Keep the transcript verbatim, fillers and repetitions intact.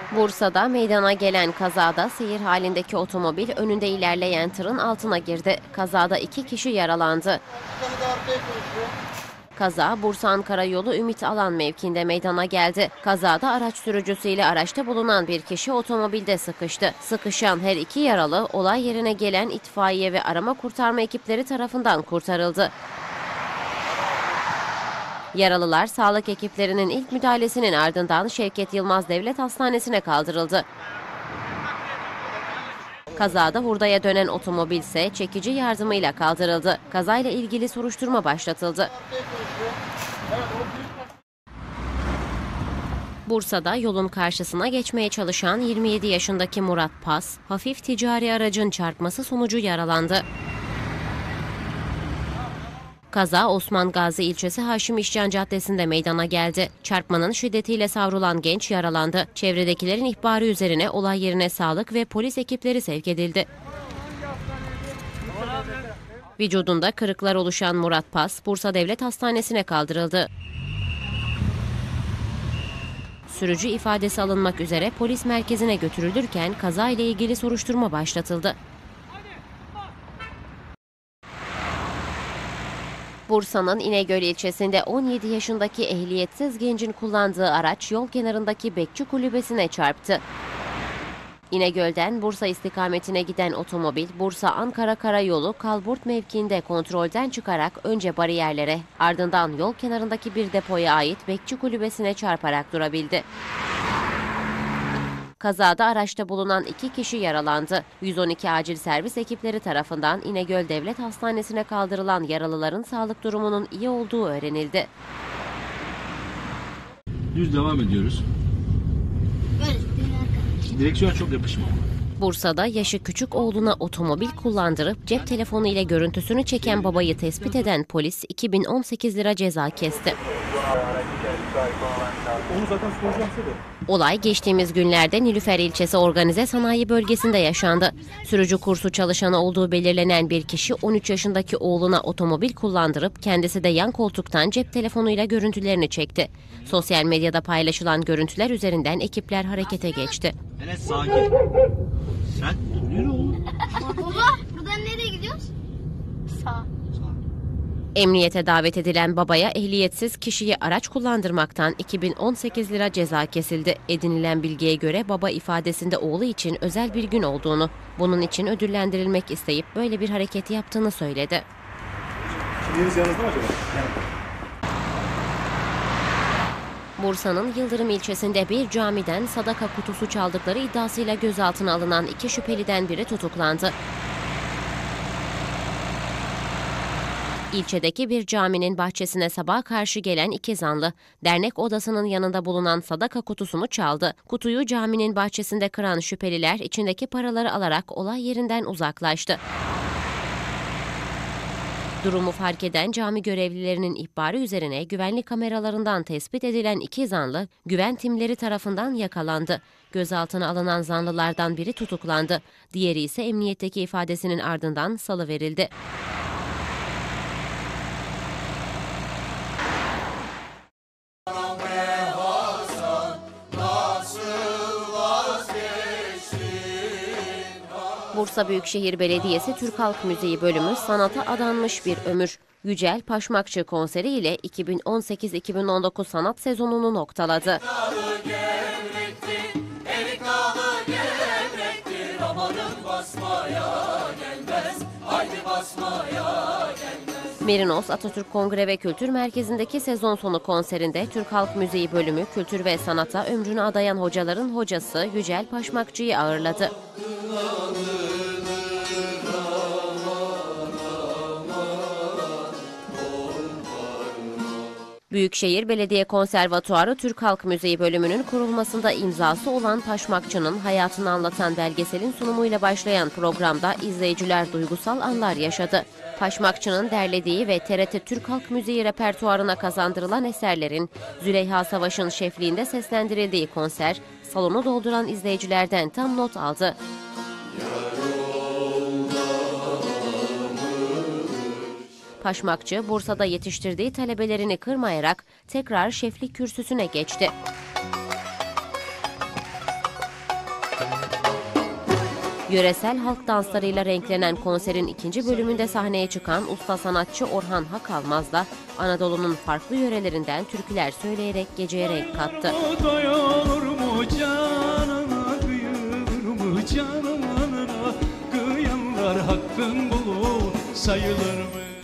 Bursa'da meydana gelen kazada seyir halindeki otomobil önünde ilerleyen tırın altına girdi. Kazada iki kişi yaralandı. Kaza Bursa-Ankara yolu Ümit Alan mevkiinde meydana geldi. Kazada araç sürücüsüyle araçta bulunan bir kişi otomobilde sıkıştı. Sıkışan her iki yaralı olay yerine gelen itfaiye ve arama kurtarma ekipleri tarafından kurtarıldı. Yaralılar sağlık ekiplerinin ilk müdahalesinin ardından Şevket Yılmaz Devlet Hastanesi'ne kaldırıldı. Kazada hurdaya dönen otomobil ise çekici yardımıyla kaldırıldı. Kazayla ilgili soruşturma başlatıldı. Bursa'da yolun karşısına geçmeye çalışan yirmi yedi yaşındaki Murat Pas, hafif ticari aracın çarpması sonucu yaralandı. Kaza Osman Gazi ilçesi Haşim İşcan Caddesi'nde meydana geldi. Çarpmanın şiddetiyle savrulan genç yaralandı. Çevredekilerin ihbarı üzerine olay yerine sağlık ve polis ekipleri sevk edildi. Vücudunda kırıklar oluşan Murat Pas, Bursa Devlet Hastanesi'ne kaldırıldı. Sürücü ifadesi alınmak üzere polis merkezine götürülürken kaza ile ilgili soruşturma başlatıldı. Bursa'nın İnegöl ilçesinde on yedi yaşındaki ehliyetsiz gencin kullandığı araç yol kenarındaki bekçi kulübesine çarptı. İnegöl'den Bursa istikametine giden otomobil Bursa-Ankara Karayolu Kalburt mevkiinde kontrolden çıkarak önce bariyerlere, ardından yol kenarındaki bir depoya ait bekçi kulübesine çarparak durabildi. Kazada araçta bulunan iki kişi yaralandı. yüz on iki acil servis ekipleri tarafından İnegöl Devlet Hastanesi'ne kaldırılan yaralıların sağlık durumunun iyi olduğu öğrenildi. Düz devam ediyoruz. Direksiyon çok yapışma. Bursa'da yaşı küçük oğluna otomobil kullandırıp cep telefonu ile görüntüsünü çeken babayı tespit eden polis iki bin on sekiz lira ceza kesti. Onu zaten soracağım size de. Olay geçtiğimiz günlerde Nilüfer ilçesi organize sanayi bölgesinde yaşandı. Sürücü kursu çalışanı olduğu belirlenen bir kişi on üç yaşındaki oğluna otomobil kullandırıp kendisi de yan koltuktan cep telefonuyla görüntülerini çekti. Sosyal medyada paylaşılan görüntüler üzerinden ekipler harekete geçti. Enes sakin. Sen yürü oğlum. Baba buradan nereye gidiyoruz? Sağ. Emniyete davet edilen babaya ehliyetsiz kişiyi araç kullandırmaktan iki bin on sekiz lira ceza kesildi. Edinilen bilgiye göre baba ifadesinde oğlu için özel bir gün olduğunu, bunun için ödüllendirilmek isteyip böyle bir hareket yaptığını söyledi. Kimliğiniz yanınızda mı acaba? Bursa'nın Yıldırım ilçesinde bir camiden sadaka kutusu çaldıkları iddiasıyla gözaltına alınan iki şüpheliden biri tutuklandı. İlçedeki bir caminin bahçesine sabaha karşı gelen iki zanlı, dernek odasının yanında bulunan sadaka kutusunu çaldı. Kutuyu caminin bahçesinde kıran şüpheliler içindeki paraları alarak olay yerinden uzaklaştı. Durumu fark eden cami görevlilerinin ihbarı üzerine güvenlik kameralarından tespit edilen iki zanlı, güven timleri tarafından yakalandı. Gözaltına alınan zanlılardan biri tutuklandı. Diğeri ise emniyetteki ifadesinin ardından salıverildi. Bursa Büyükşehir Belediyesi Türk Halk Müziği bölümü sanata adanmış bir ömür. Yücel Paşmakçı konseri ile iki bin on sekiz iki bin on dokuz sanat sezonunu noktaladı. Merinos Atatürk Kongre ve Kültür Merkezi'ndeki sezon sonu konserinde Türk Halk Müziği bölümü kültür ve sanata ömrünü adayan hocaların hocası Yücel Paşmakçı'yı ağırladı. Büyükşehir Belediye Konservatuarı Türk Halk Müziği bölümünün kurulmasında imzası olan Paşmakçı'nın hayatını anlatan belgeselin sunumuyla başlayan programda izleyiciler duygusal anlar yaşadı. Paşmakçı'nın derlediği ve T R T Türk Halk Müziği repertuarına kazandırılan eserlerin Züleyha Savaş'ın şefliğinde seslendirildiği konser, salonu dolduran izleyicilerden tam not aldı. Paşmakçı, Bursa'da yetiştirdiği talebelerini kırmayarak tekrar şeflik kürsüsüne geçti. Yöresel halk danslarıyla renklenen konserin ikinci bölümünde sahneye çıkan usta sanatçı Orhan Hakalmaz da Anadolu'nun farklı yörelerinden türküler söyleyerek geceye renk kattı. Dayanır mu canına, kıyılır mı canına, kıyanlar hakkın bulu sayılır mı?